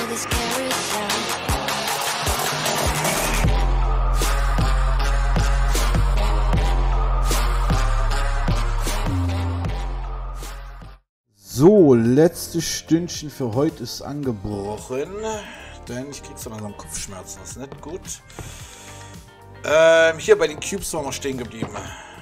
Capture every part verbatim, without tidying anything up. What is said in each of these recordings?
this carousel. So, letztes Stündchen für heute ist angebrochen, denn ich krieg so langsam Kopfschmerzen, das ist nicht gut. Ähm, hier bei den Cubes waren wir stehen geblieben.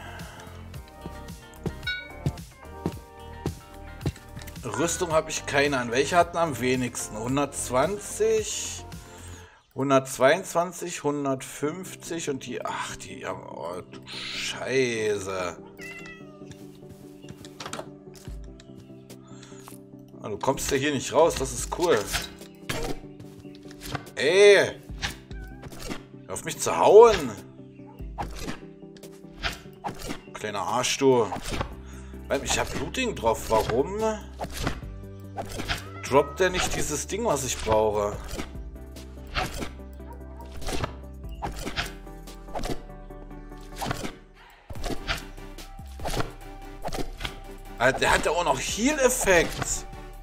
Rüstung habe ich keine an. Welche hatten am wenigsten? hundertzwanzig, hundertzweiundzwanzig, hundertfünfzig und die... Ach, die... Oh, du Scheiße. Du kommst ja hier nicht raus, das ist cool. Ey! Hör auf mich zu hauen! Kleiner Arsch, du. Ich hab Looting drauf, warum droppt der nicht dieses Ding, was ich brauche? Alter, der hat ja auch noch Heal-Effekt.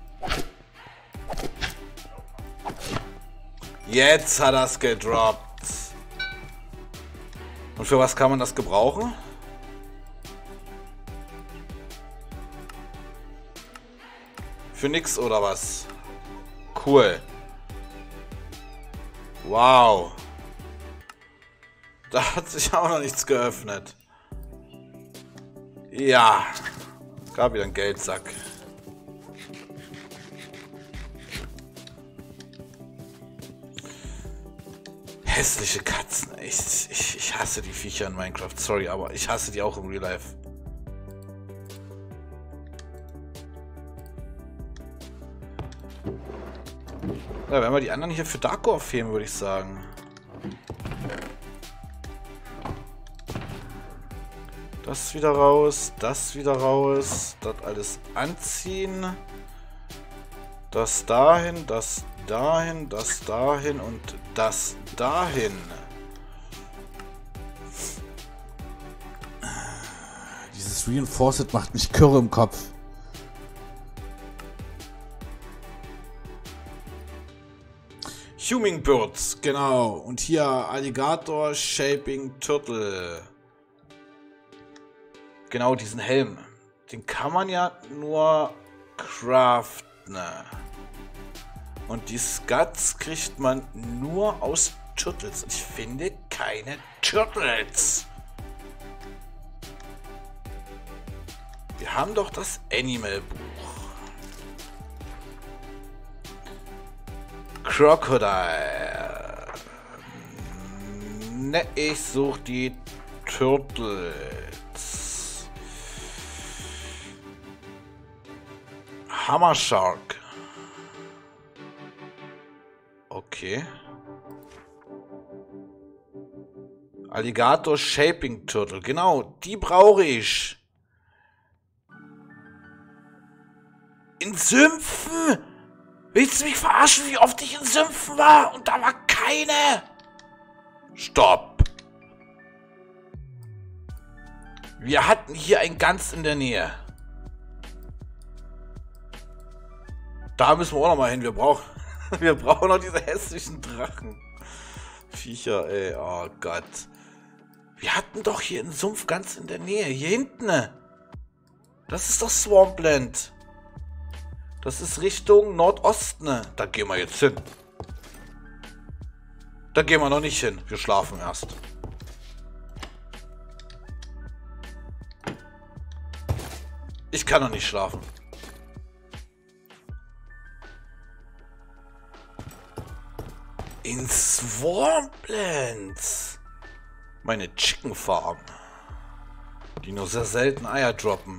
Jetzt hat er es gedroppt. Und für was kann man das gebrauchen? Für nix oder was? Cool. Wow. Da hat sich auch noch nichts geöffnet. Ja. Gab wieder ein Geldsack. Hässliche Katzen. Ich, ich, ich hasse die Viecher in Minecraft. Sorry, aber ich hasse die auch im Real Life. Ja, wenn wir die anderen hier für Darko aufheben, würde ich sagen. Das wieder raus, das wieder raus, das alles anziehen. Das dahin, das dahin, das dahin und das dahin. Dieses Reinforced macht mich kirre im Kopf. Hummingbirds, genau. Und hier Alligator Shaping Turtle. Genau, diesen Helm. Den kann man ja nur craften. Und die Scuds kriegt man nur aus Turtles. Ich finde keine Turtles. Wir haben doch das Animal-Buch. Crocodile. Ne, ich suche die Turtles. Hammer Shark. Okay. Alligator Shaping Turtle. Genau, die brauche ich. In Sümpfen? Willst du mich verarschen, wie oft ich in Sümpfen war? Und da war keine. Stopp. Wir hatten hier ein ganz in der Nähe. Da müssen wir auch noch mal hin. Wir brauchen... Wir brauchen noch diese hässlichen Drachen. Viecher, ey. Oh Gott. Wir hatten doch hier einen Sumpf ganz in der Nähe. Hier hinten. Das ist doch Swampland. Das ist Richtung Nordosten. Da gehen wir jetzt hin. Da gehen wir noch nicht hin. Wir schlafen erst. Ich kann noch nicht schlafen. In Swamplands. Meine Chicken Farm. Die nur sehr selten Eier droppen.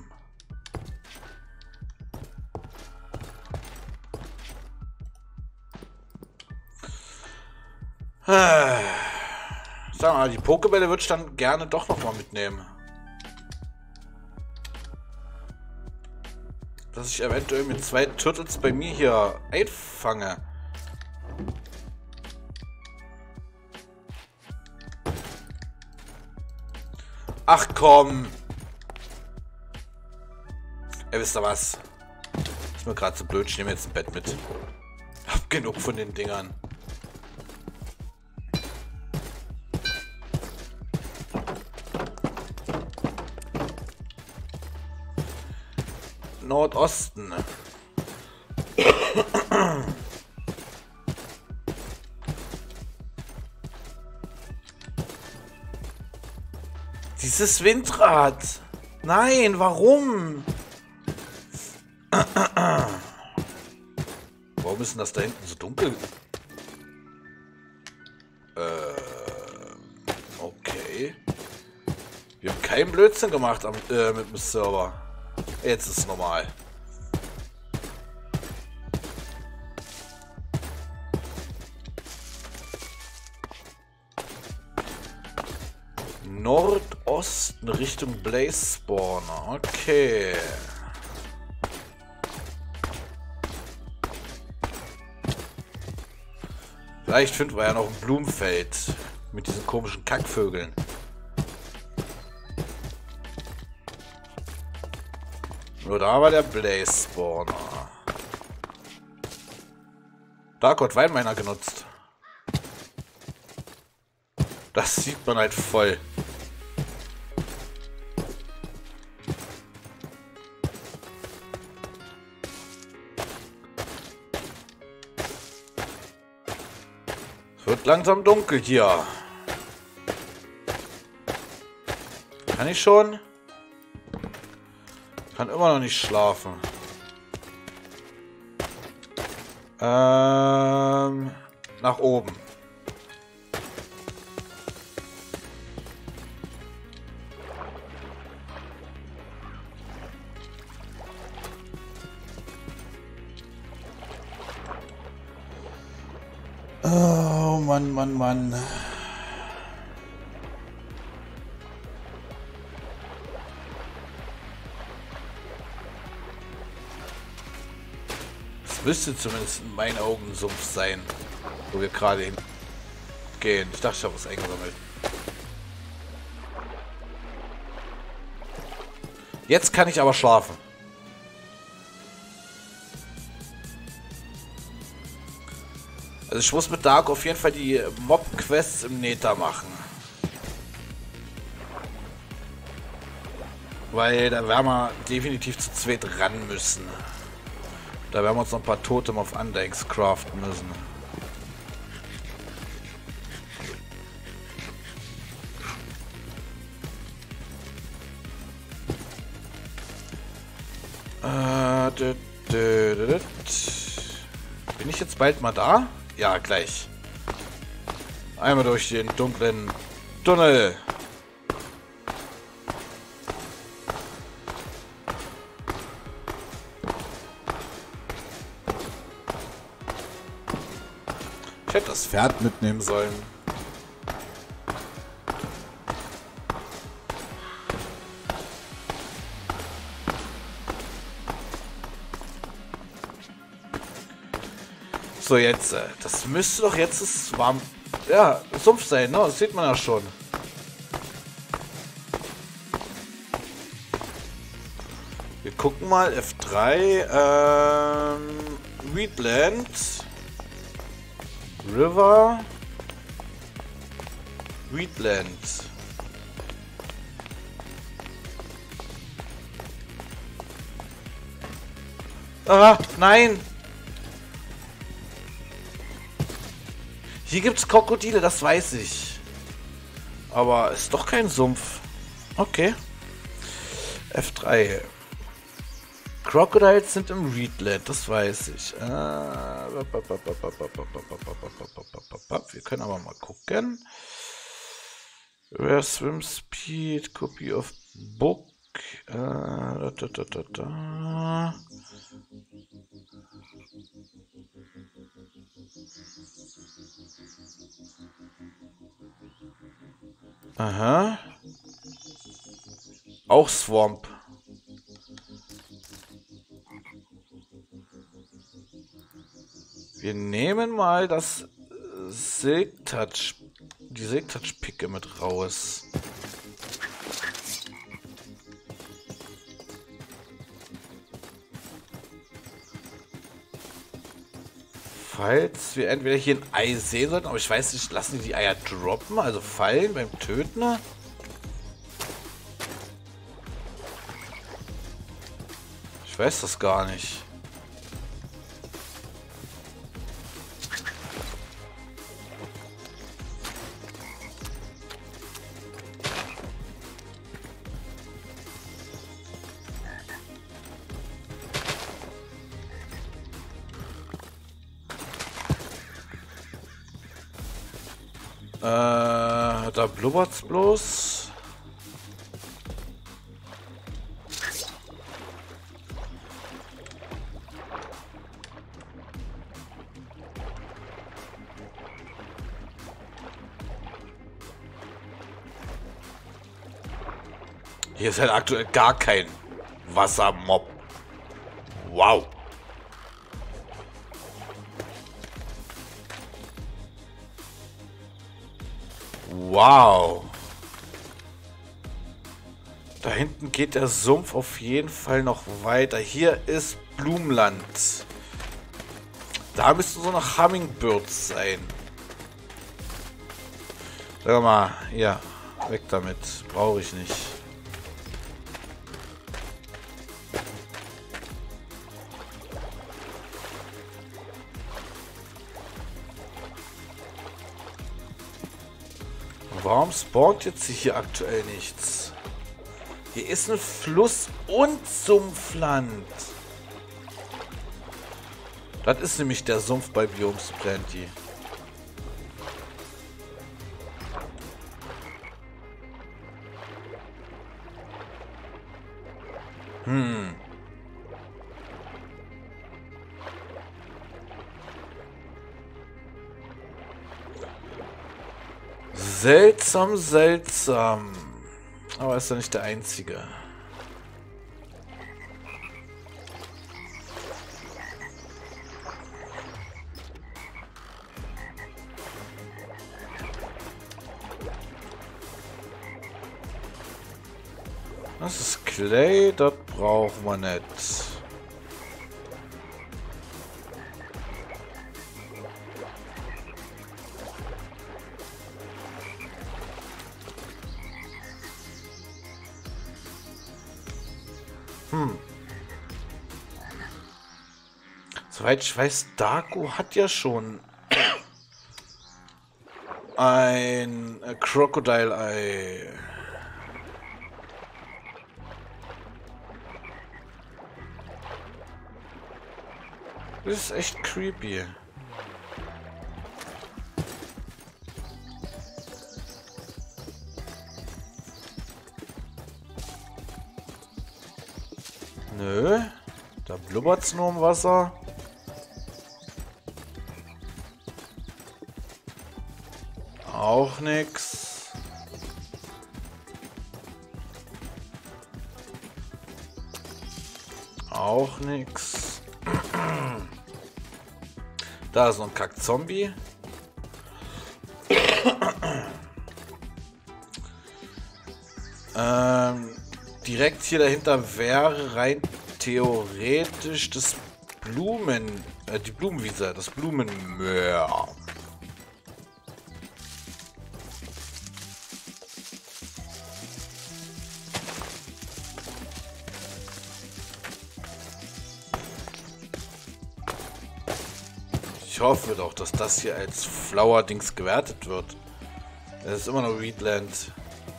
Sag mal, die Pokebälle würde ich dann gerne doch noch mal mitnehmen. Dass ich eventuell mit zwei Turtles bei mir hier einfange. Ach komm. Ey, wisst ihr was? Ist mir gerade zu blöd, ich nehme jetzt ein Bett mit. Hab genug von den Dingern. Nordosten. Dieses Windrad. Nein, warum? Warum ist denn das da hinten so dunkel? Äh, okay. Wir haben keinen Blödsinn gemacht am, äh, mit dem Server. Jetzt ist es normal. Nordosten Richtung Blaze Spawner. Okay. Vielleicht finden wir ja noch ein Blumenfeld mit diesen komischen Kackvögeln. Nur da war der Blaze Spawner. Da wird Weinminer genutzt. Das sieht man halt voll. Es wird langsam dunkel hier. Kann ich schon? Kann immer noch nicht schlafen. Ähm, nach oben. Oh Mann, Mann, Mann. Es müsste zumindest in meinen Augen ein Sumpf sein, wo wir gerade hingehen. Ich dachte, ich habe was eingesammelt. Jetzt kann ich aber schlafen. Also ich muss mit Dark auf jeden Fall die Mob-Quests im Nether machen. Weil da werden wir definitiv zu zweit ran müssen. Da werden wir uns noch ein paar Totem auf Undex craften müssen. Äh, dü, dü, dü, dü. Bin ich jetzt bald mal da? Ja, gleich. Einmal durch den dunklen Tunnel. Ich hätte das Pferd mitnehmen sollen. So, jetzt, äh, das müsste doch jetzt ist warm, ja, Sumpf sein, ne? Das sieht man ja schon. Wir gucken mal, F drei, ähm, Wheatland, River, Wheatland. Ah, nein! Hier gibt's Krokodile, das weiß ich. Aber ist doch kein Sumpf. Okay. F drei. Crocodiles sind im Reedland, das weiß ich. Wir können aber mal gucken. Rare Swim Speed, Copy of Book. Äh, da, da, da, da, da. Aha. Auch Swamp. Wir nehmen mal das Silk Touch, die Silk Touch Picke mit raus. Falls wir entweder hier ein Ei sehen sollten, aber ich weiß nicht, lassen die die Eier droppen, also fallen beim Töten? Ich weiß das gar nicht. Äh, da blubbert's bloß. Hier ist halt aktuell gar kein Wassermob. Wow. Wow. Da hinten geht der Sumpf auf jeden Fall noch weiter. Hier ist Blumenland. Da müssten so noch Hummingbirds sein. Sag mal, ja, weg damit. Brauche ich nicht. Warum spawnt jetzt hier aktuell nichts? Hier ist ein Fluss und Sumpfland. Das ist nämlich der Sumpf bei Biomes Plenty. Hm. Seltsam, seltsam. Aber ist ja nicht der einzige. Das ist Clay, das brauchen wir nicht. Hm. Soweit ich weiß, Darko hat ja schon ein Crocodile-Ei. Das ist echt creepy. Nö, da blubbert's nur im Wasser. Auch nix. Auch nix. Da ist noch ein Kack-Zombie. ähm, direkt hier dahinter wäre rein theoretisch das Blumen, äh, die Blumenwiese, das Blumenmeer. Ich hoffe doch, dass das hier als Flower-Dings gewertet wird. Es ist immer noch Weedland.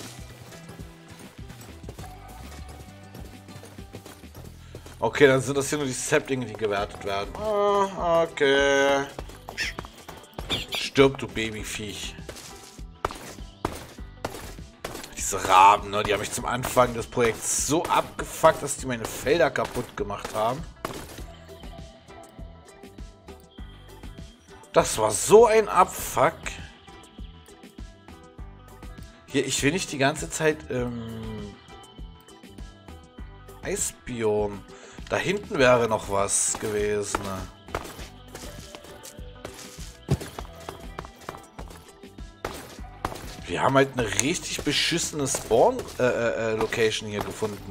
Okay, dann sind das hier nur die Saplinge, die gewertet werden. Ah, okay. Stirb, du Babyviech. Diese Raben, ne? Die haben mich zum Anfang des Projekts so abgefuckt, dass die meine Felder kaputt gemacht haben. Das war so ein Abfuck. Hier, ich will nicht die ganze Zeit ähm, Eisbiom. Da hinten wäre noch was gewesen. Wir haben halt eine richtig beschissene Spawn-Location äh, äh, hier gefunden.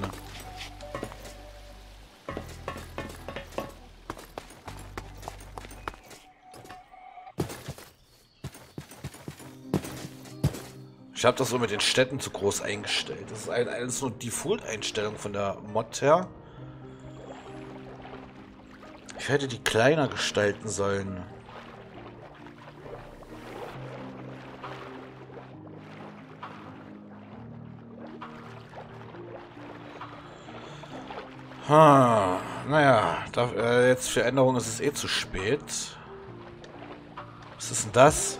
habe das so mit den Städten zu groß eingestellt. Das ist ein, alles nur Default-Einstellung von der Mod her. Ich hätte die kleiner gestalten sollen. Ha, naja, da, äh, jetzt für Änderungen ist es eh zu spät. Was ist denn das?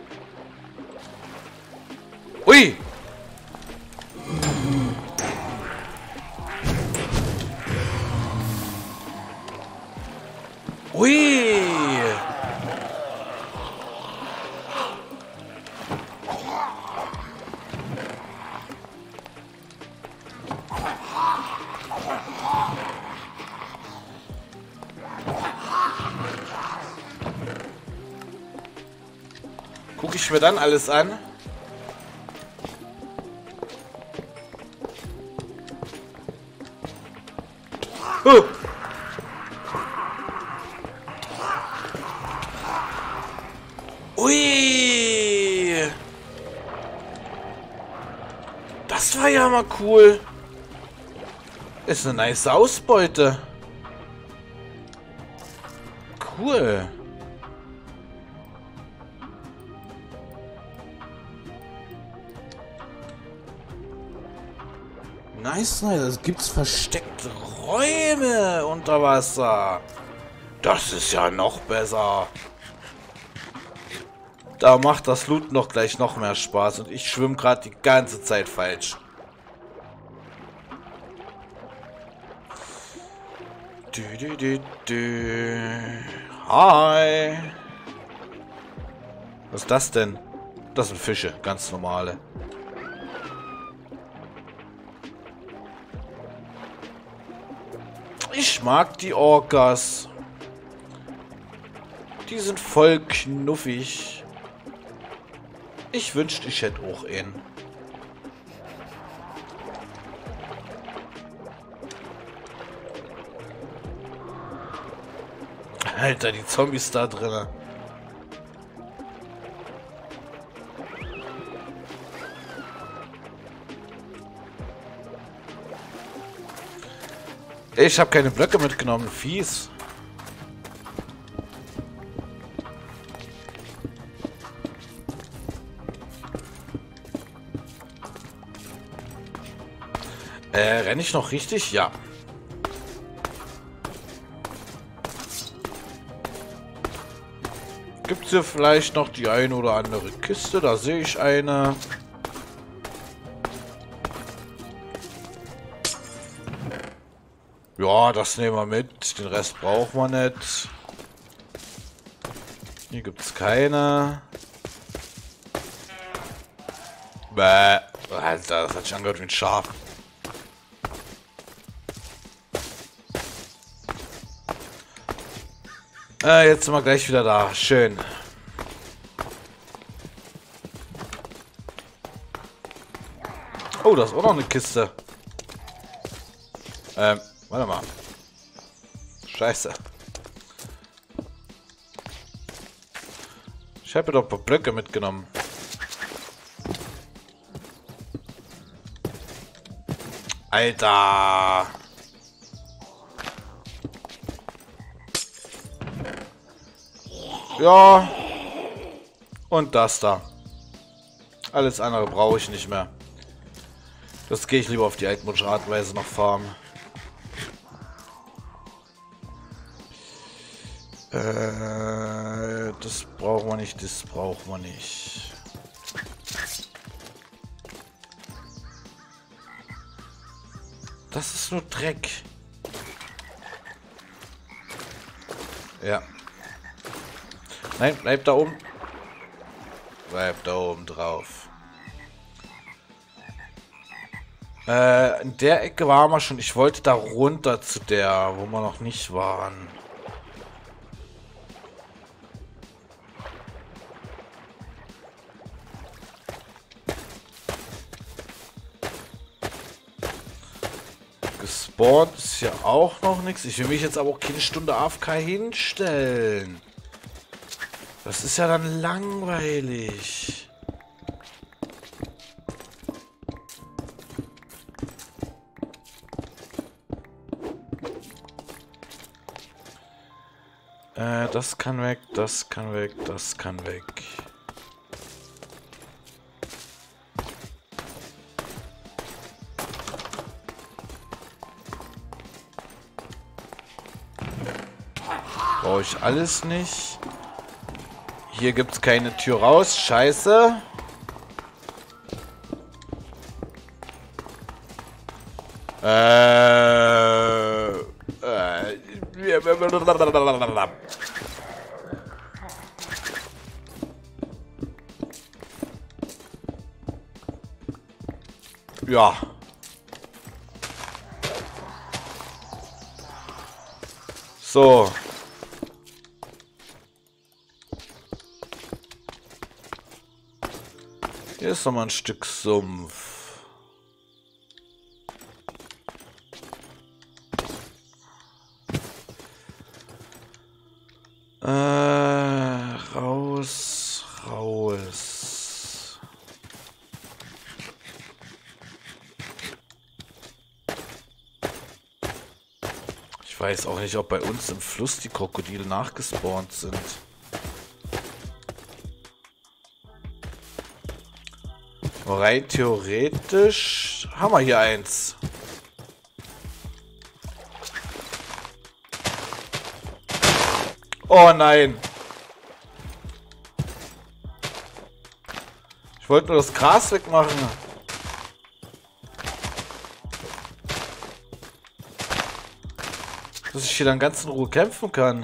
Ui! Ui! Gucke ich mir dann alles an? Huh. Ui! Das war ja mal cool. Ist eine nice Ausbeute. Cool. Nice, nice. Es gibt versteckte Räume unter Wasser. Das ist ja noch besser. Da macht das Looten doch gleich noch mehr Spaß. Und ich schwimme gerade die ganze Zeit falsch. Du, du, du, du. Hi. Was ist das denn? Das sind Fische, ganz normale. Ich mag die Orcas. Die sind voll knuffig. Ich wünschte, ich hätte auch einen. Alter, die Zombies da drin. Ich habe keine Blöcke mitgenommen. Fies. Äh, renne ich noch richtig? Ja. Gibt es hier vielleicht noch die eine oder andere Kiste? Da sehe ich eine. Ja, das nehmen wir mit. Den Rest brauchen wir nicht. Hier gibt es keine. Bäh. Alter, das hat sich angehört wie ein Schaf. Äh, jetzt sind wir gleich wieder da. Schön. Oh, da ist auch noch eine Kiste. Ähm, warte mal. Scheiße. Ich habe doch ein paar Blöcke mitgenommen. Alter. Ja. Und das da. Alles andere brauche ich nicht mehr. Das gehe ich lieber auf die altmodische Art und Weise noch farmen. Äh, das brauchen wir nicht, das brauchen wir nicht. Das ist nur Dreck. Ja. Nein, bleib da oben. Bleib da oben drauf. Äh, in der Ecke waren wir schon. Ich wollte da runter zu der, wo wir noch nicht waren. Gespawnt ist hier auch noch nichts. Ich will mich jetzt aber auch keine Stunde A F K hinstellen. Das ist ja dann langweilig. das kann weg, das kann weg, das kann weg. Brauche ich alles nicht. Hier gibt es keine Tür raus. Scheiße. Äh, äh, ja. So. Hier ist noch mal ein Stück Sumpf. Äh, raus, raus. Ich weiß auch nicht, ob bei uns im Fluss die Krokodile nachgespawnt sind. Rein theoretisch haben wir hier eins. Oh nein. Ich wollte nur das Gras wegmachen. Dass ich hier dann ganz in Ruhe kämpfen kann.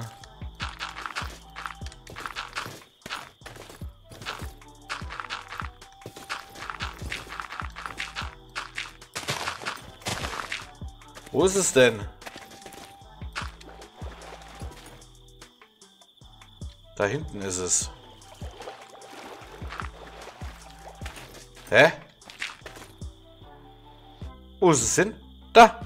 Wo ist es denn? Da hinten ist es. Hä? Wo ist es hin? Da!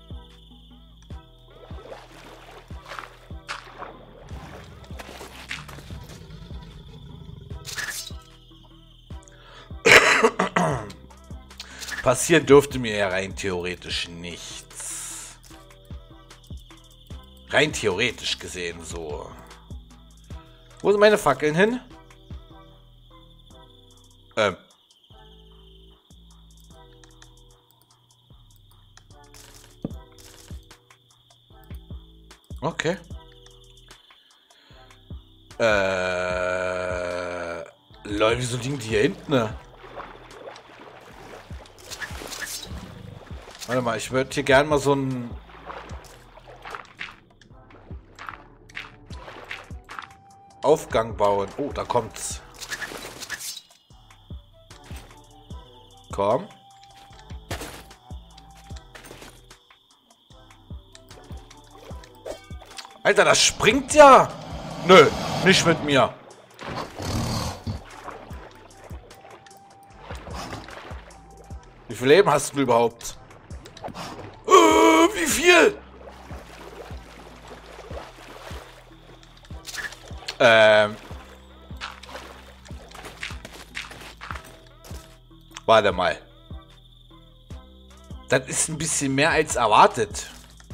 Passieren dürfte mir ja rein theoretisch nichts. Rein theoretisch gesehen so. Wo sind meine Fackeln hin? Ähm. Okay. Äh. Leute, wieso liegen die hier hinten? Ne? Warte mal, ich würde hier gerne mal so ein Aufgang bauen. Oh, da kommt's. Komm. Alter, das springt ja. Nö, nicht mit mir. Wie viel Leben hast du überhaupt? Äh, wie viel? Ähm. Warte mal. Das ist ein bisschen mehr als erwartet.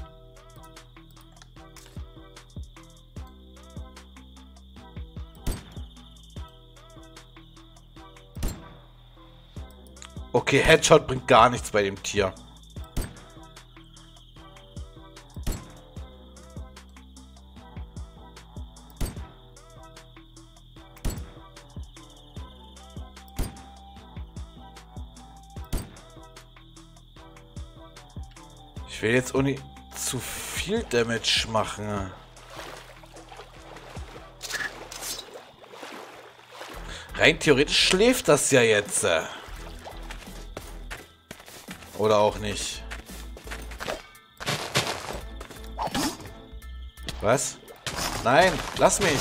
Okay, Headshot bringt gar nichts bei dem Tier. Ich will jetzt ohne zu viel Damage machen. Rein theoretisch schläft das ja jetzt. Oder auch nicht. Was? Nein, lass mich.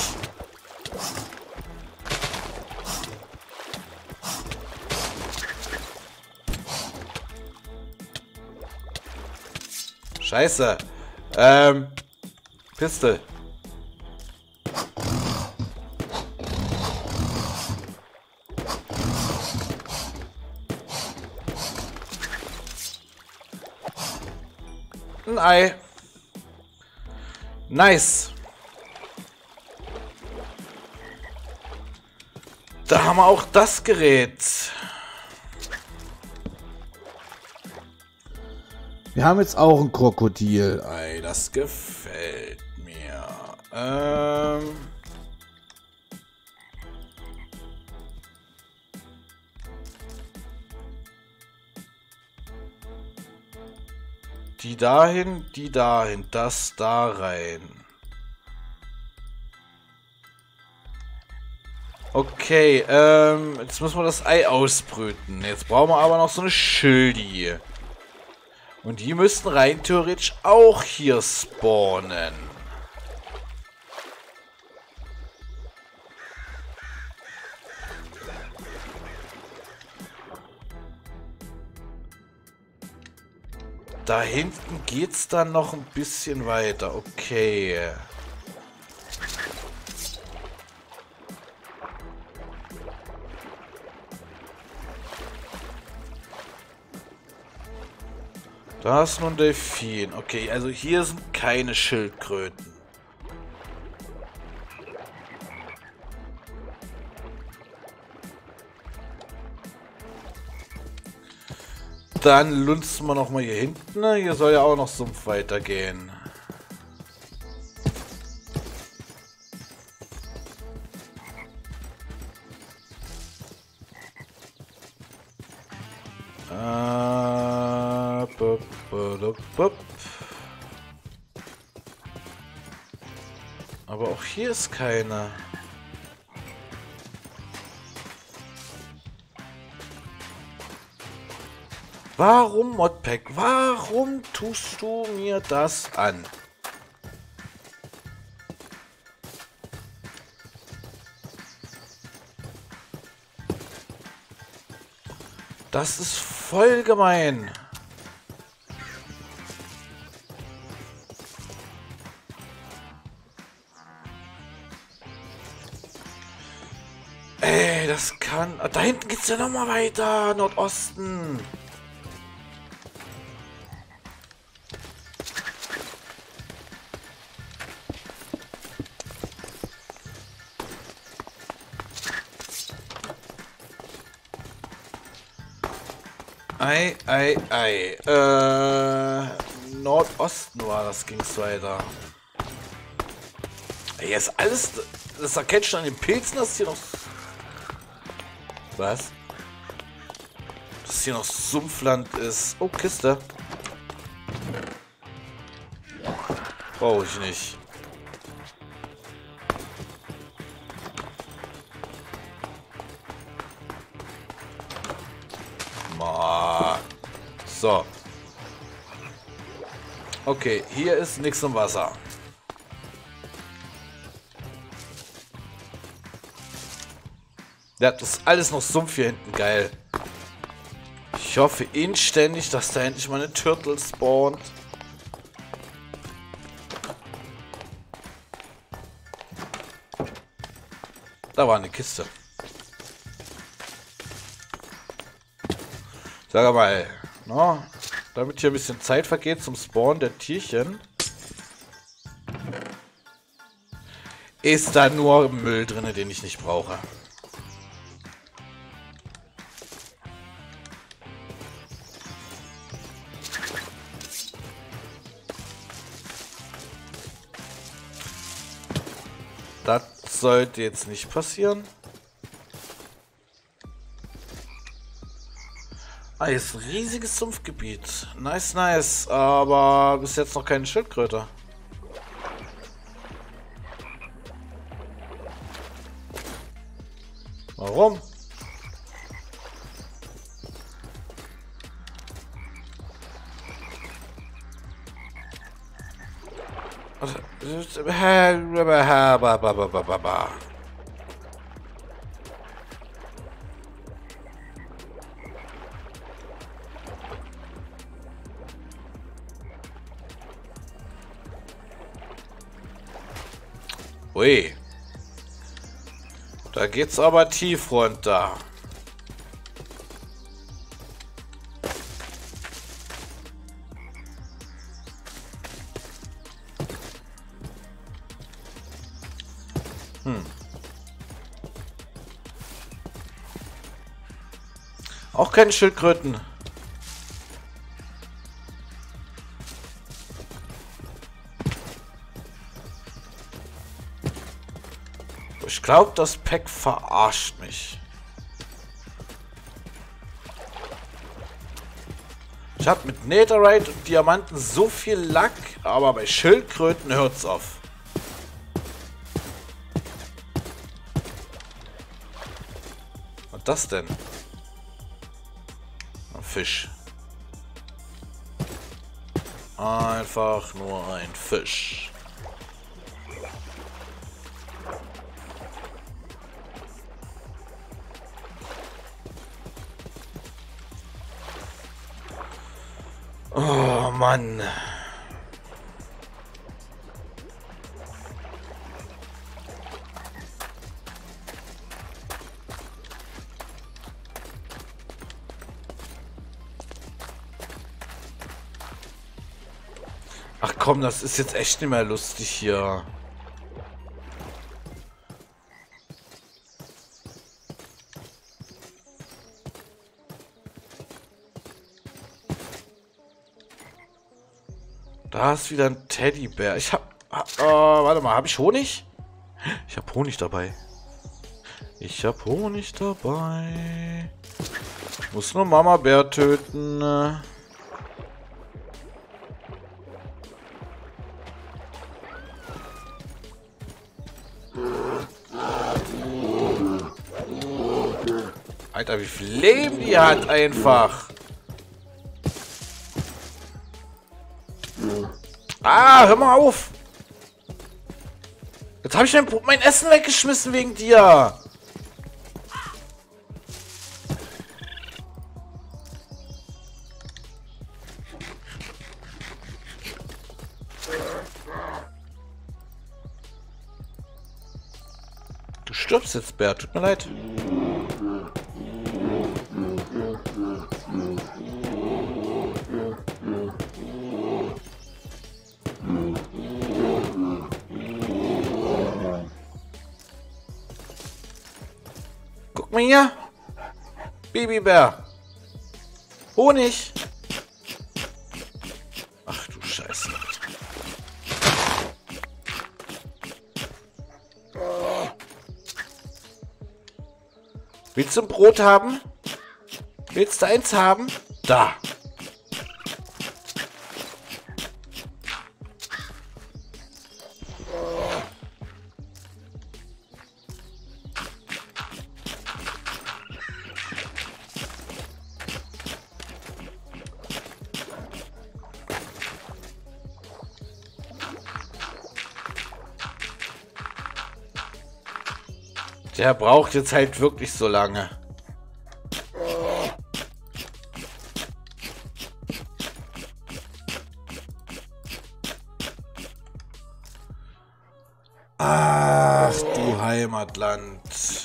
Scheiße. Ähm. Pistol. Ein Ei. Nice. Da haben wir auch das Gerät. Wir haben jetzt auch ein Krokodil. Ei, das gefällt mir. Ähm... Die dahin, die dahin, das da rein. Okay, ähm, jetzt müssen wir das Ei ausbrüten. Jetzt brauchen wir aber noch so eine Schildi. Und die müssten rein theoretisch auch hier spawnen. Da hinten geht's dann noch ein bisschen weiter. Okay. Da ist nur ein Delfin. Okay, also hier sind keine Schildkröten. Dann lunzen wir noch mal hier hinten. Hier soll ja auch noch Sumpf weitergehen. Äh, bup, bup, bup. Aber auch hier ist keine. Warum, Modpack? Warum tust du mir das an? Das ist voll gemein. Ey, das kann... Da hinten geht's ja noch mal weiter. Nordosten. Ei, ei, ei. Äh, Nordosten war das, ging's weiter. Ey, ist alles... Das erkennt schon an den Pilzen, dass hier noch... Was? Dass hier noch Sumpfland ist. Oh, Kiste. Brauche ich nicht. So. Okay, hier ist nichts im Wasser. Ja, das ist alles noch Sumpf hier hinten. Geil. Ich hoffe inständig, dass da endlich mal eine Turtle spawnt. Da war eine Kiste. Sag mal, no, damit hier ein bisschen Zeit vergeht zum Spawn der Tierchen, ist da nur Müll drin, den ich nicht brauche. Das sollte jetzt nicht passieren. Ah, hier ist ein riesiges Sumpfgebiet. Nice, nice. Aber bis jetzt noch keine Schildkröte. Warum? Ui. Da geht's aber tief runter. Hm. Auch keine Schildkröten. Ich glaube, das Pack verarscht mich. Ich habe mit Netherite und Diamanten so viel Lack, aber bei Schildkröten hört's auf. Was das denn? Ein Fisch. Einfach nur ein Fisch. Oh Mann. Ach komm, das ist jetzt echt nicht mehr lustig hier. Da ist wieder ein Teddybär. Ich hab... Äh, warte mal, habe ich Honig? Ich habe Honig dabei. Ich habe Honig dabei. Ich muss nur Mama Bär töten. Alter, wie viel Leben die hat einfach. Ah, hör mal auf. Jetzt habe ich mein, mein Essen weggeschmissen wegen dir. Du stirbst jetzt, Bär. Tut mir leid. Guck mal hier. Babybär. Honig. Ach du Scheiße. Willst du ein Brot haben? Willst du eins haben? Da. Der braucht jetzt halt wirklich so lange. Ach du Heimatland.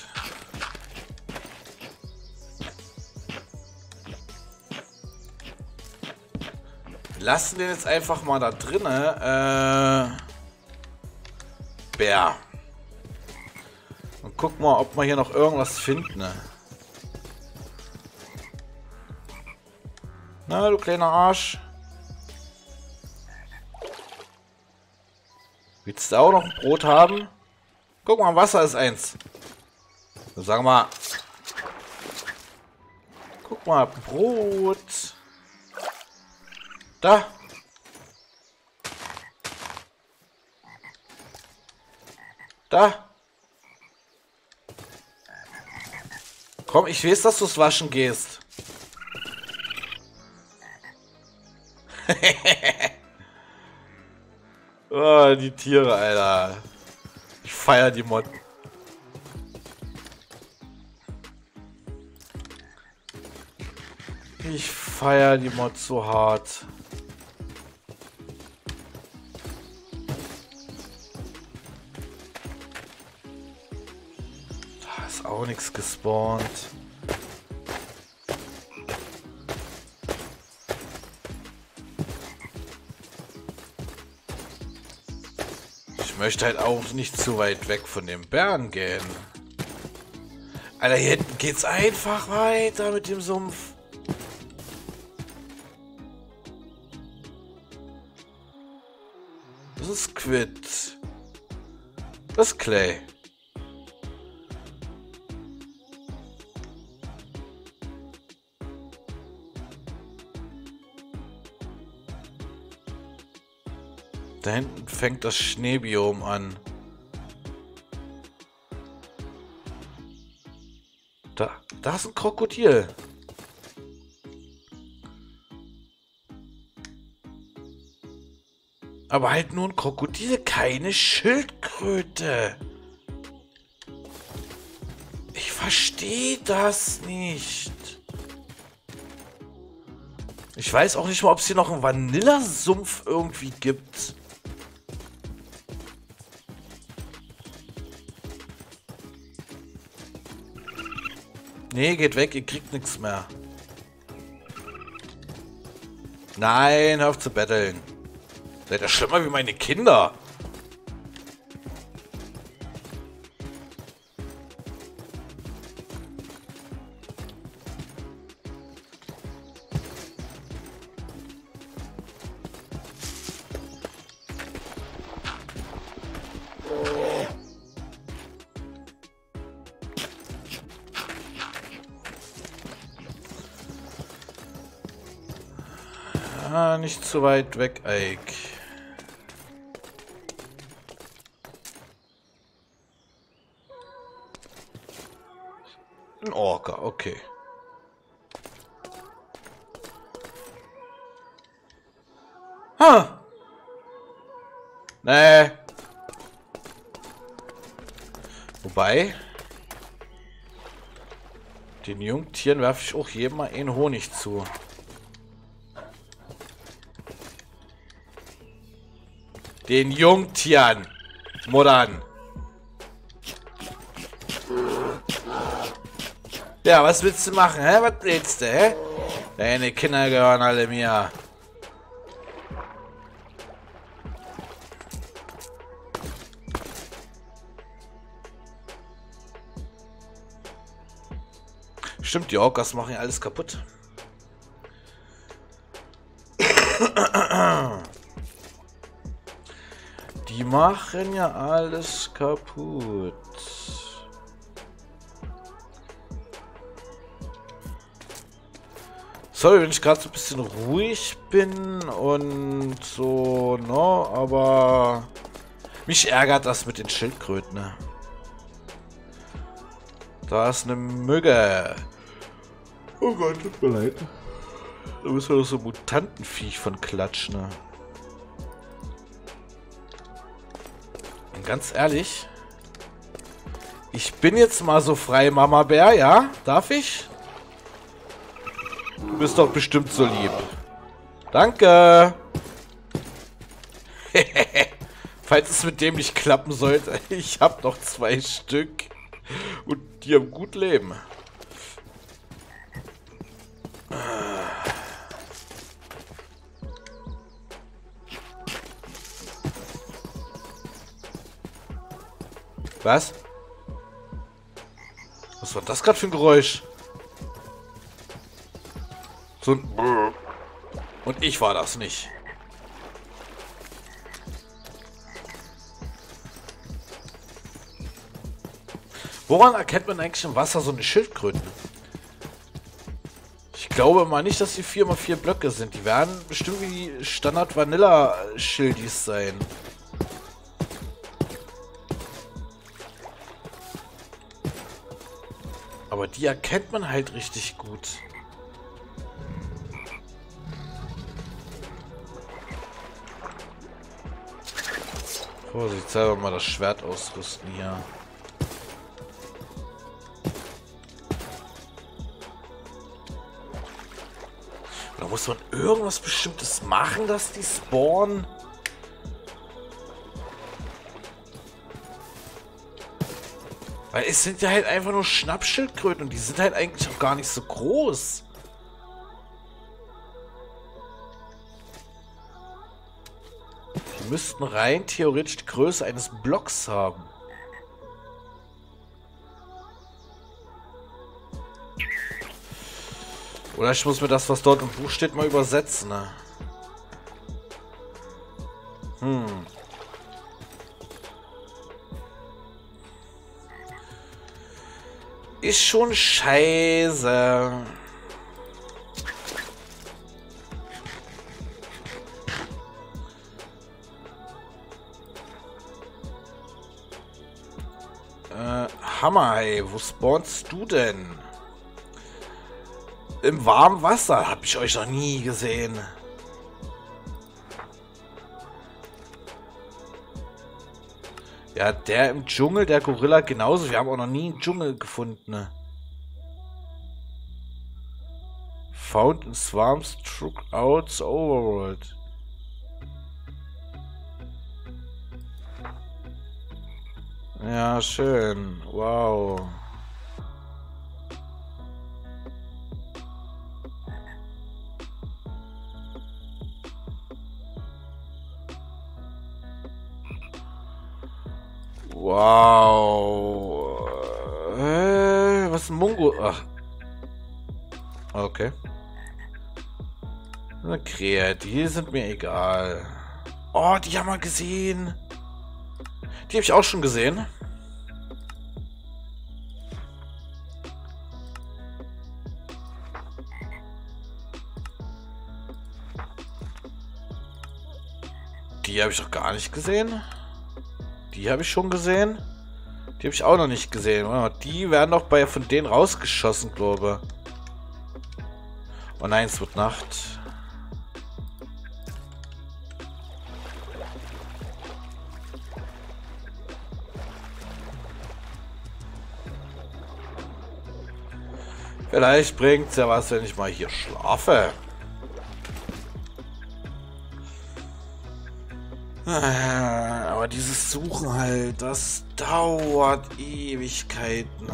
Wir lassen den jetzt einfach mal da drinnen. Äh, Bär. Und guck mal, ob wir hier noch irgendwas finden. Na, du kleiner Arsch. Willst du auch noch ein Brot haben? Guck mal, Wasser ist eins. So, sag mal. Guck mal, Brot. Da. Da. Komm, ich weiß, dass du es waschen gehst. Oh, die Tiere, Alter. Ich feier die Mod. Ich feier die Mod so hart. Da ist auch nichts gespawnt. Ich möchte halt auch nicht zu weit weg von dem Bären gehen. Alter, hier hinten geht's einfach weiter mit dem Sumpf. Das ist Squid. Das ist Clay. Da hinten fängt das Schneebiom an. Da, da ist ein Krokodil. Aber halt nur ein Krokodil, keine Schildkröte. Ich verstehe das nicht. Ich weiß auch nicht mal, ob es hier noch einen Vanillasumpf irgendwie gibt. Nee, geht weg, ihr kriegt nichts mehr. Nein, hör auf zu betteln. Seid ihr schlimmer wie meine Kinder? Ah, nicht zu weit weg, Ike. Ein Orca, okay. Ha! Nee. Wobei, den Jungtieren werfe ich auch jedem mal einen Honig zu. Den Jungtieren. Muttern. Ja, was willst du machen, hä? Was willst du, hä? Deine Kinder gehören alle mir. Stimmt, die Orcas machen ja alles kaputt. Die machen ja alles kaputt. Sorry, wenn ich gerade so ein bisschen ruhig bin und so, ne? Aber mich ärgert das mit den Schildkröten, ne? Da ist eine Mücke. Oh Gott, tut mir leid. Da müssen wir doch so Mutantenviech von klatschen, ne? Und ganz ehrlich, ich bin jetzt mal so frei, Mama Bär, ja? Darf ich? Du bist doch bestimmt so lieb. Danke. Falls es mit dem nicht klappen sollte, ich habe noch zwei Stück. Und die haben gut Leben. Was? Was war das gerade für ein Geräusch? So ein Brrr. Und ich war das nicht. Woran erkennt man eigentlich im Wasser so eine Schildkröte? Ich glaube mal nicht, dass die vier mal vier Blöcke sind. Die werden bestimmt wie Standard Vanilla Schildis sein. Aber die erkennt man halt richtig gut. Vorsicht, selber mal das Schwert ausrüsten hier. Da muss man irgendwas Bestimmtes machen, dass die spawnen. Weil es sind ja halt einfach nur Schnappschildkröten und die sind halt eigentlich auch gar nicht so groß. Die müssten rein theoretisch die Größe eines Blocks haben. Oder ich muss mir das, was dort im Buch steht, mal übersetzen, ne? Hm. Ist schon scheiße. Äh, Hammer, ey. Wo spawnst du denn? Im warmen Wasser. Hab ich euch noch nie gesehen. Ja, der im Dschungel, der Gorilla genauso. Wir haben auch noch nie einen Dschungel gefunden. Ne? Found in swamps, took out the overworld. Ja, schön. Wow. Wow. Äh, was ist ein Mongo? Ach. Okay. Eine Krähe, die sind mir egal. Oh, die haben wir gesehen. Die habe ich auch schon gesehen. Die habe ich doch gar nicht gesehen. Die habe ich schon gesehen. Die habe ich auch noch nicht gesehen. Die werden doch bei von denen rausgeschossen, glaube ich. Oh nein, es wird Nacht. Vielleicht bringt es ja was, wenn ich mal hier schlafe. Aber dieses Suchen halt, das dauert Ewigkeiten.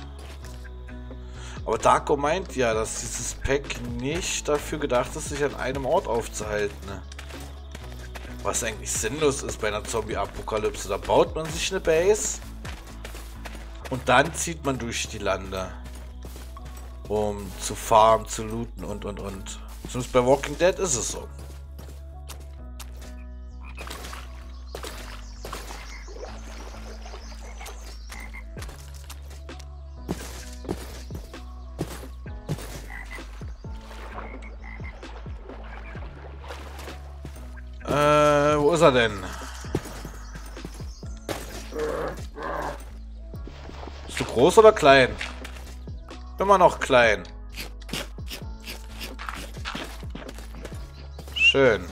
Aber Darko meint ja, dass dieses Pack nicht dafür gedacht ist, sich an einem Ort aufzuhalten. Was eigentlich sinnlos ist bei einer Zombie-Apokalypse. Da baut man sich eine Base und dann zieht man durch die Lande, um zu farmen, zu looten und und und. Zumindest bei Walking Dead ist es so. Äh, wo ist er denn? Bist du groß oder klein? Immer noch klein. Schön.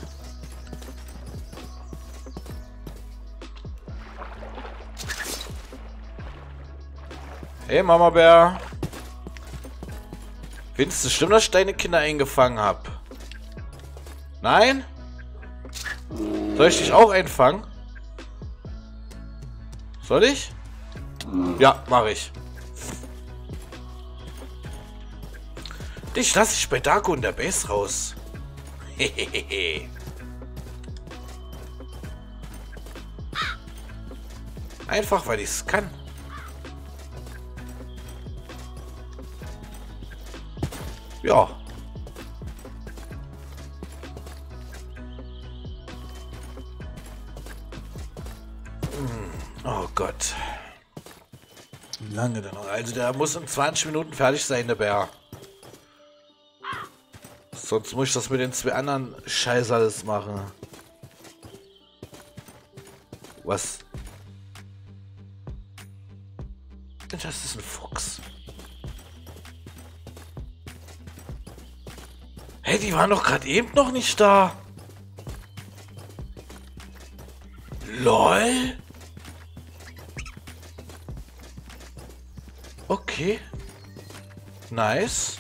Hey, Mama Bär. Findest du stimmt, dass ich deine Kinder eingefangen habe? Nein? Soll ich dich auch einfangen? Soll ich? Ja, mache ich. Dich lasse ich bei Darko in der Base raus. Hehehe. Einfach, weil ich es kann. Ja. Oh Gott. Wie lange denn noch? Also der muss in zwanzig Minuten fertig sein, der Bär. Sonst muss ich das mit den zwei anderen Scheiß alles machen. Was? Das ist ein Fuchs. Hey, die waren doch gerade eben noch nicht da. LOL? Okay. Nice.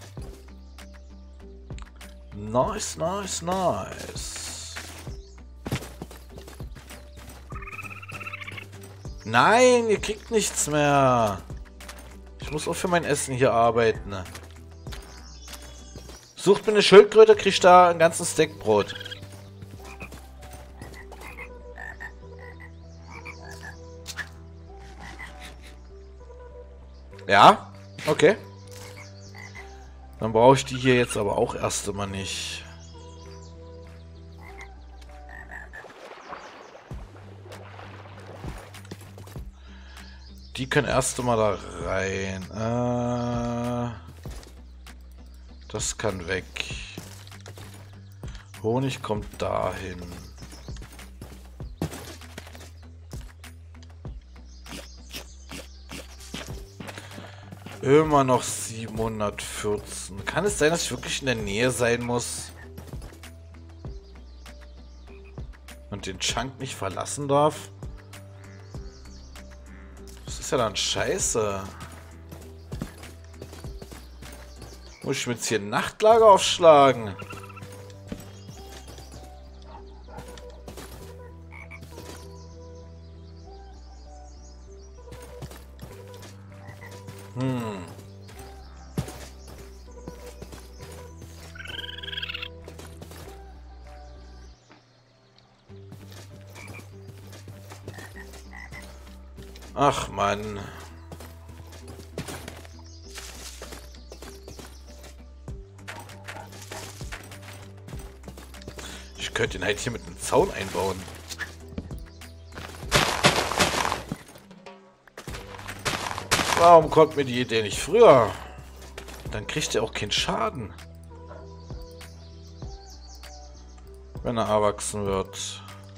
Nice, nice, nice. Nein, ihr kriegt nichts mehr. Ich muss auch für mein Essen hier arbeiten. Sucht mir eine Schildkröte, kriegt da einen ganzen Steak Brot. Ja, okay. Dann brauche ich die hier jetzt aber auch erst einmal nicht. Die können erst einmal da rein. Äh, das kann weg. Honig kommt dahin. Immer noch siebenhundertvierzehn. Kann es sein, dass ich wirklich in der Nähe sein muss? Und den Chunk nicht verlassen darf? Das ist ja dann scheiße. Muss ich mir jetzt hier ein Nachtlager aufschlagen? Hm. Ach Mann. Ich könnte ihn halt hier mit einem Zaun einbauen. Warum kommt mir die Idee nicht früher? Dann kriegt er auch keinen Schaden. Wenn er erwachsen wird.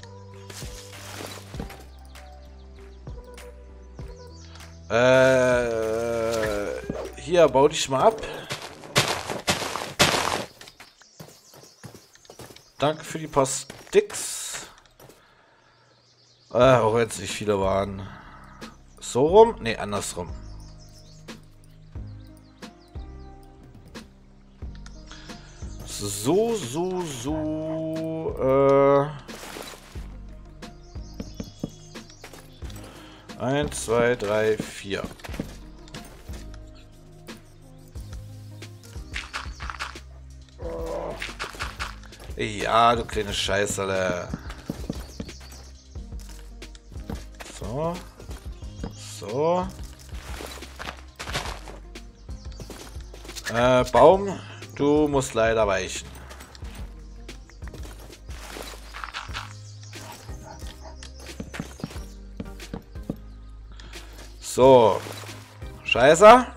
Äh, hier, bau dich mal ab. Danke für die paar Sticks. Äh, auch wenn es nicht viele waren. So rum? Ne, andersrum. So, so, so, äh... Eins, zwei, drei, vier. Ja, du kleine Scheißerle. So. So. Äh, Baum, du musst leider weichen. So. Scheiße.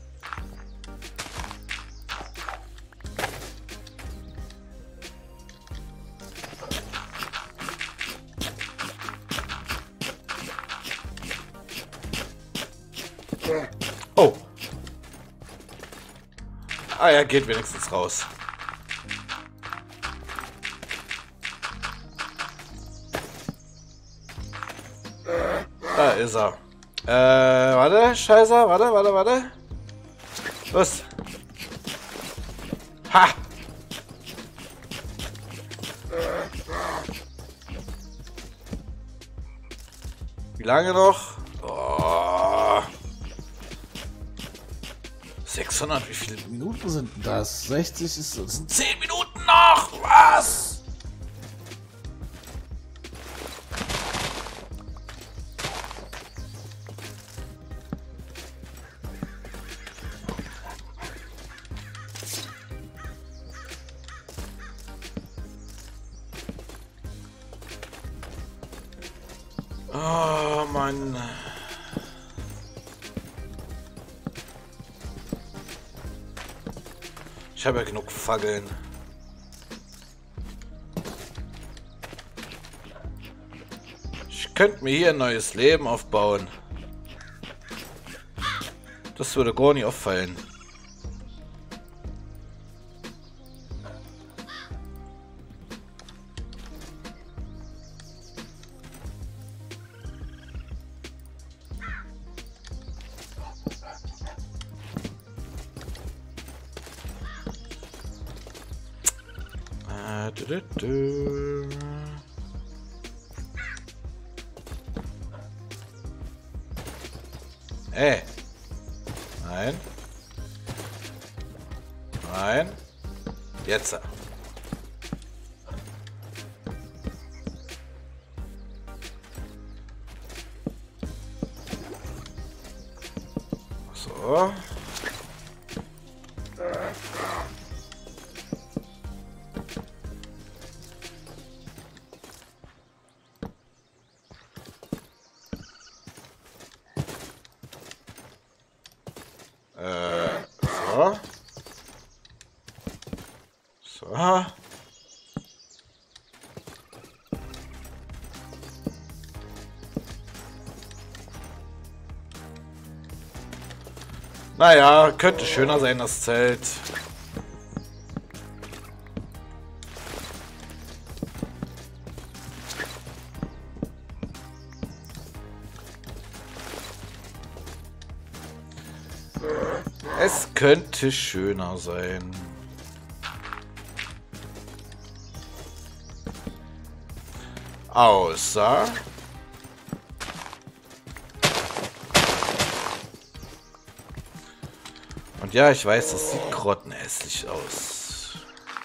Oh. Ah, er geht wenigstens raus. Da ist er. Äh, warte, Scheiße, warte, warte, warte. Los. Ha! Wie lange noch? Oh. sechshundert, wie viele Minuten sind das? sechzig ist es. Minuten? zehn Minuten noch! Was? Oh Mann. Ich habe ja genug Fackeln. Ich könnte mir hier ein neues Leben aufbauen. Das würde gar nicht auffallen. Du, du, du. Ey. Nein. Nein. Jetzt. So. Äh, so. So. Naja, könnte schöner sein, das Zelt. Es könnte schöner sein. Außer... Und ja, ich weiß, das sieht grottenhässlich aus.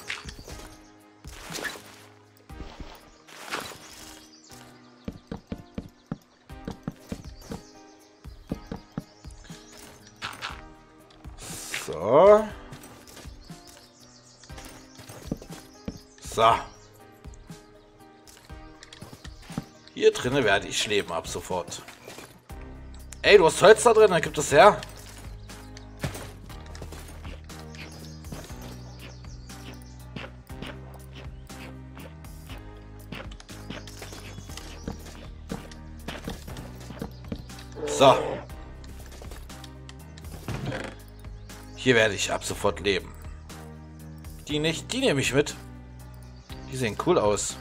So. So. Hier drinnen werde ich leben ab sofort. Ey, du hast Holz da drin, dann gib das her. So. Hier werde ich ab sofort leben. Die nicht, die nehme ich mit. Die sehen cool aus.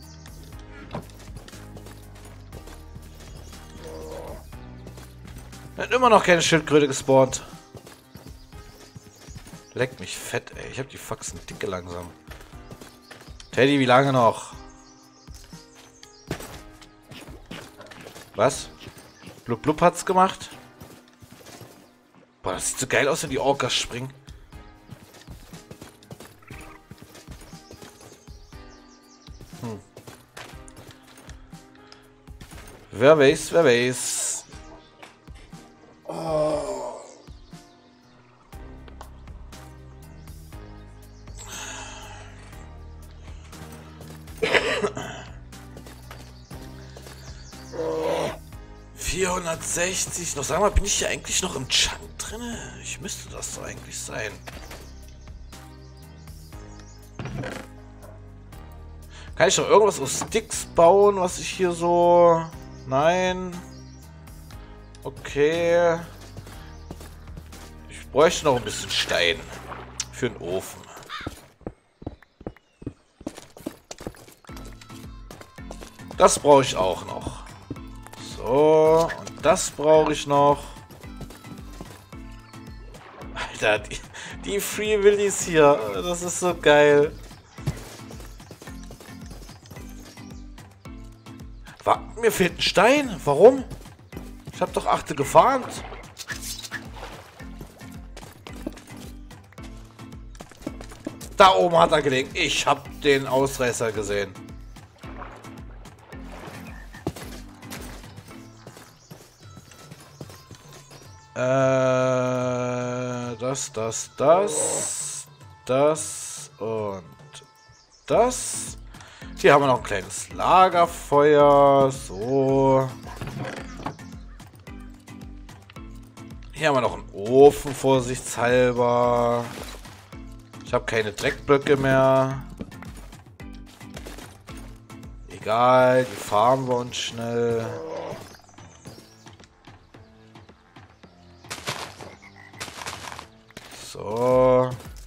Hat immer noch keine Schildkröte gespawnt. Leckt mich fett, ey. Ich habe die Faxen dicke langsam. Teddy, wie lange noch? Was? Blub Blub hat's gemacht. Boah, das sieht so geil aus, wenn die Orcas springen. Hm. Wer weiß, wer weiß. Oh. vierhundertsechzig. Noch, sag mal, bin ich hier eigentlich noch im Chunk drin? Ich müsste das doch eigentlich sein. Kann ich noch irgendwas aus Sticks bauen, was ich hier so... Nein. Okay. Ich bräuchte noch ein bisschen Stein. Für den Ofen. Das brauche ich auch noch. So, und das brauche ich noch. Alter, die, die Free Willies hier. Das ist so geil. War, mir fehlt ein Stein. Warum? Ich habe doch achte gefarmt. Da oben hat er gelegen. Ich habe den Ausreißer gesehen. Äh, das, das, das, das und das. Hier haben wir noch ein kleines Lagerfeuer. So. Hier haben wir noch einen Ofen, vorsichtshalber. Ich habe keine Dreckblöcke mehr. Egal, die farmen wir uns schnell. So.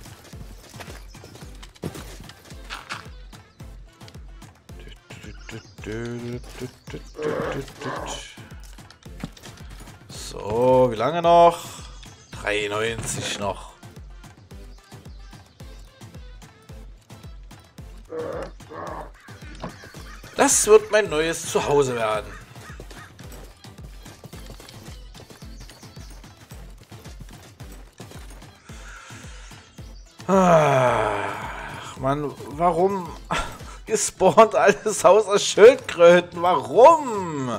So, wie lange noch? dreiundneunzig noch. Das wird mein neues Zuhause werden. Ach, Mann, warum gespawnt alles außer Schildkröten? Warum?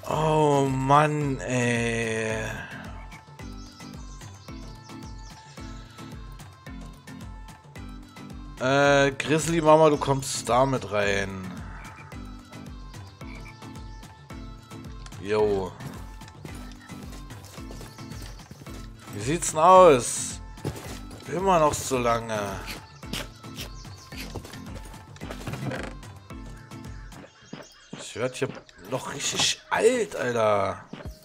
Oh Mann, ey. Äh, Grizzly Mama, du kommst damit rein. Jo. Wie sieht's denn aus? Immer noch so lange. Ich werde hier noch richtig alt, Alter.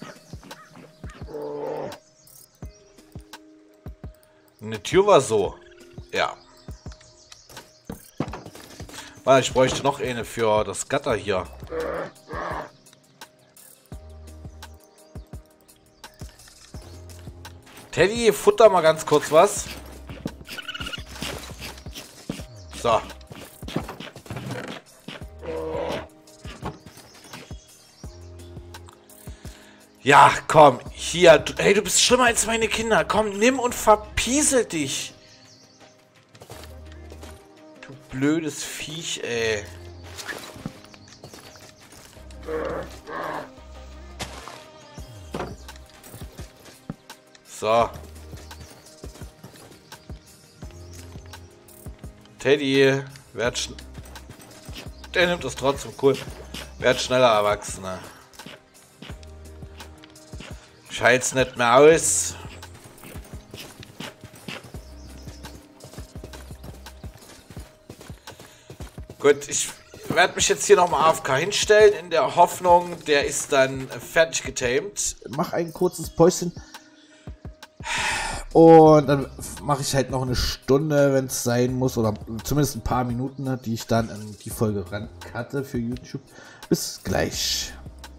Eine Tür war so. Ja. Weil ich bräuchte noch eine für das Gatter hier. Teddy, futter mal ganz kurz was. So. Ja, komm, hier. Du, hey, du bist schlimmer als meine Kinder. Komm, nimm und verpiesel dich. Du blödes Viech, ey. So. Teddy, werd schn... Der nimmt es trotzdem cool. Werd schneller Erwachsener. Ich halt's nicht mehr aus. Gut, ich werde mich jetzt hier nochmal A F K hinstellen, in der Hoffnung, der ist dann fertig getamed. Mach ein kurzes Päuschen. Und dann mache ich halt noch eine Stunde, wenn es sein muss, oder zumindest ein paar Minuten, die ich dann an die Folge rancutte für YouTube. Bis gleich.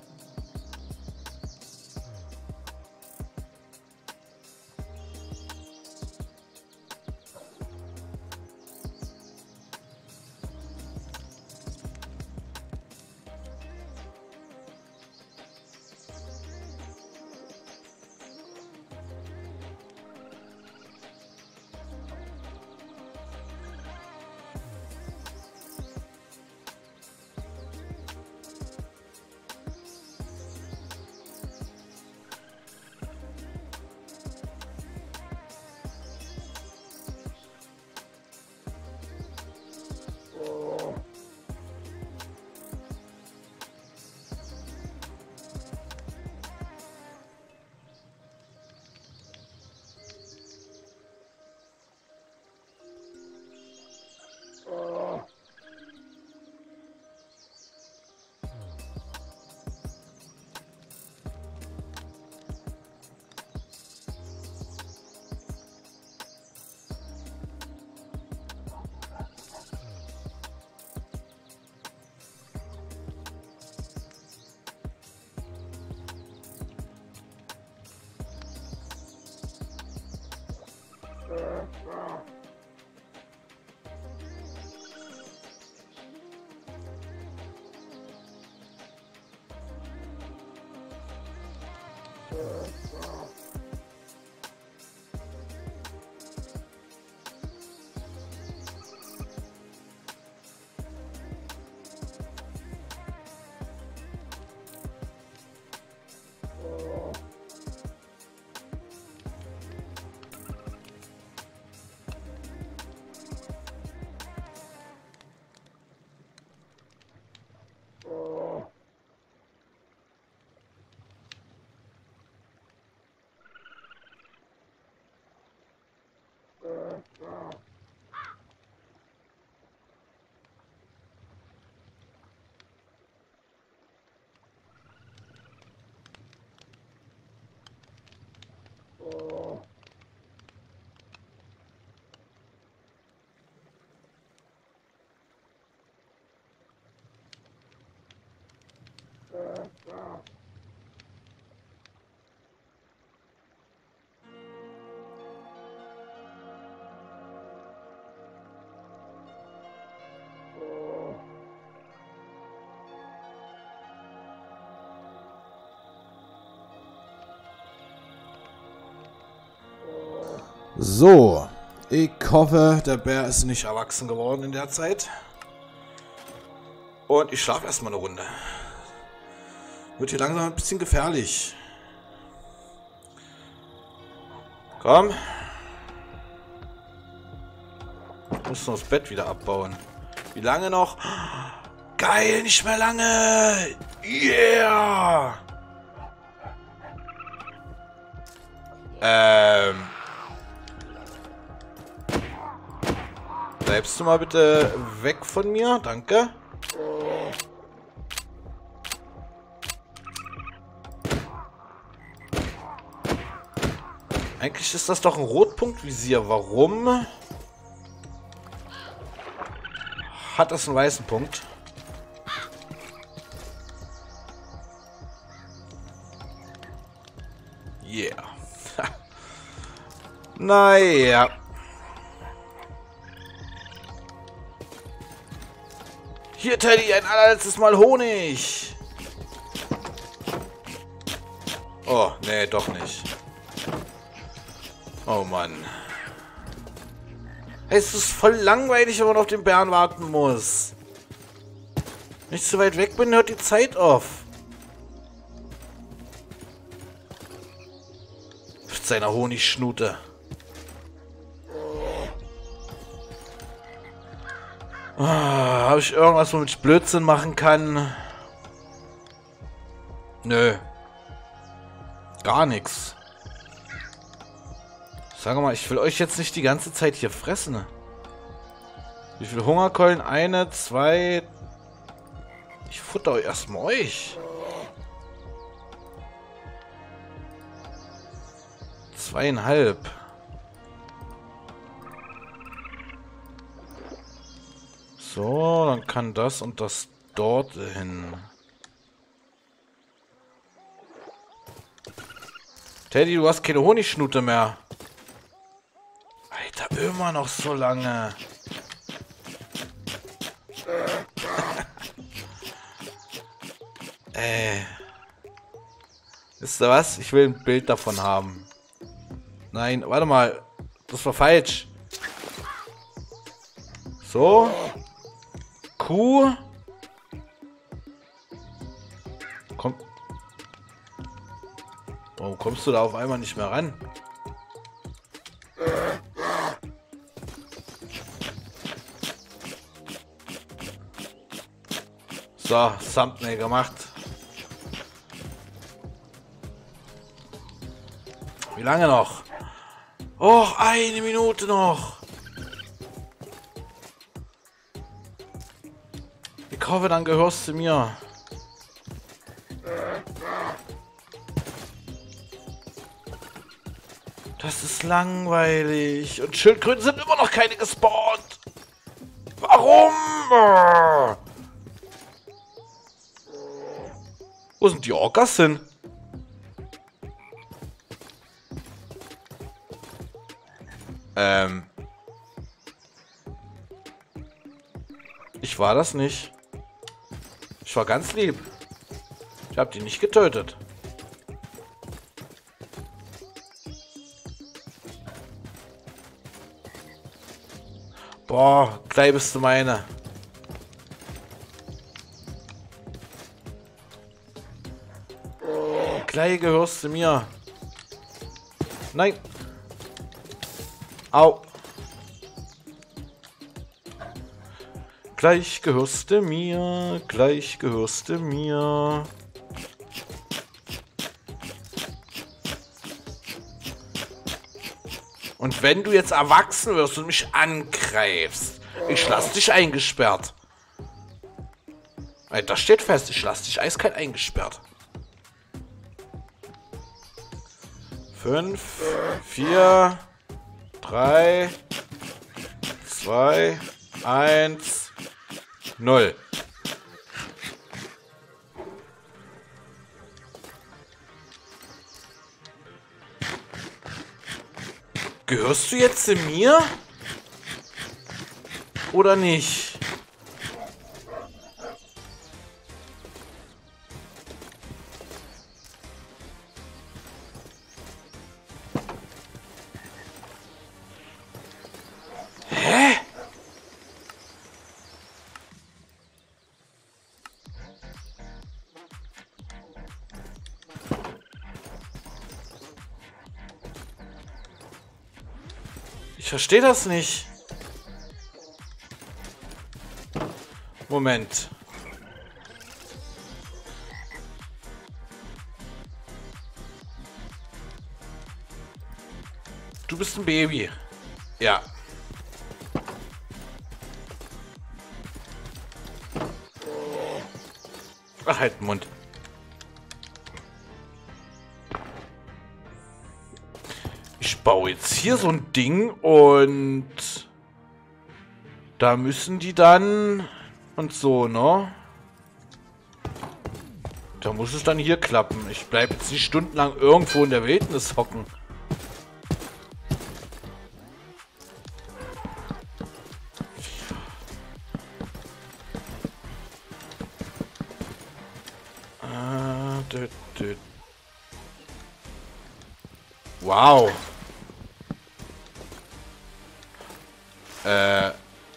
So, ich hoffe, der Bär ist nicht erwachsen geworden in der Zeit. Und ich schlafe erstmal eine Runde. Wird hier langsam ein bisschen gefährlich. Komm. Ich muss noch das Bett wieder abbauen. Wie lange noch? Geil, nicht mehr lange. Yeah. Ähm. Bleibst du mal bitte weg von mir? Danke. Eigentlich ist das doch ein Rotpunktvisier. Warum hat das einen weißen Punkt? Yeah. Naja. Hier, Teddy, ein allerletztes Mal Honig. Oh, nee, doch nicht. Oh Mann. Hey, es ist voll langweilig, wenn man auf den Bären warten muss. Wenn ich zu weit weg bin, hört die Zeit auf. Mit seiner Honigschnute. Ah, habe ich irgendwas, womit ich Blödsinn machen kann? Nö. Gar nichts. Sag mal, ich will euch jetzt nicht die ganze Zeit hier fressen. Wie viele Hungerkeulen? Eine, zwei... Ich futter euch erstmal euch. Zweieinhalb. So, dann kann das und das dort hin. Teddy, du hast keine Honigschnute mehr. Alter, immer noch so lange. Äh. Wisst ihr was? Ich will ein Bild davon haben. Nein, warte mal. Das war falsch. So. Kuh. Komm. Warum kommst du da auf einmal nicht mehr ran? So, Thumbnail gemacht. Wie lange noch? Oh, eine Minute noch. Ich hoffe, dann gehörst du mir. Das ist langweilig. Und Schildkröten sind immer noch keine gespawnt. Warum? Wo sind die Orcas hin? Ähm. Ich war das nicht. Ich war ganz lieb. Ich habe die nicht getötet. Boah, gleich bist du meine. Gleich gehörst du mir. Nein. Au. Gleich gehörst du mir. Gleich gehörst du mir. Und wenn du jetzt erwachsen wirst und mich angreifst, ich lass dich eingesperrt. Das steht fest, ich lass dich eiskalt eingesperrt. Fünf, vier, drei, zwei, eins, null. Gehörst du jetzt zu mir? Oder nicht? Hä? verstehe das nicht. Moment. Du bist ein Baby. Ja. Ach, halt den Mund. Ich baue jetzt hier so ein Ding und da müssen die dann und so, ne? Da muss es dann hier klappen. Ich bleibe jetzt nicht stundenlang irgendwo in der Wildnis hocken. Wow. Äh.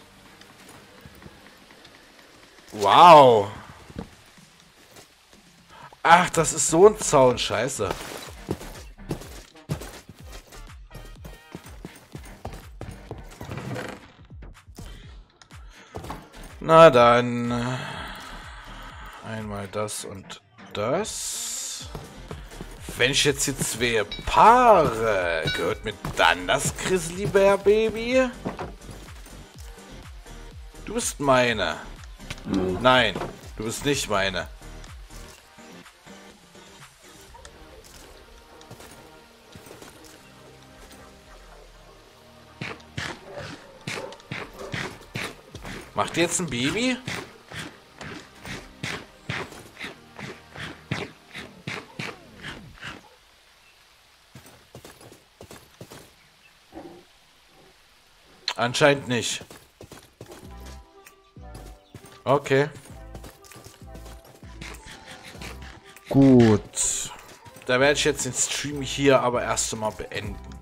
Wow. Ach, das ist so ein Zaun. Scheiße. Na dann. Einmal das und das. Wenn ich jetzt hier zwei paare, gehört mir dann das Grizzlybär-Baby? Du bist meine. Nein, du bist nicht meine. Macht ihr jetzt ein Baby? Anscheinend nicht. Okay. Gut. Da werde ich jetzt den Stream hier aber erst einmal beenden.